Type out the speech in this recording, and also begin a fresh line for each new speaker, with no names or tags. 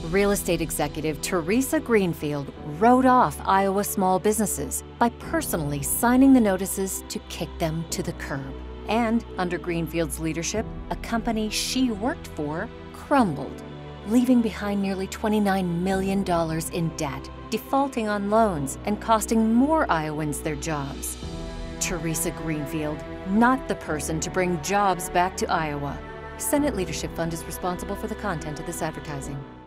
Real estate executive Teresa Greenfield wrote off Iowa small businesses by personally signing the notices to kick them to the curb. And under Greenfield's leadership, a company she worked for crumbled, leaving behind nearly $29 million in debt, defaulting on loans, and costing more Iowans their jobs. Teresa Greenfield, not the person to bring jobs back to Iowa. Senate Leadership Fund is responsible for the content of this advertising.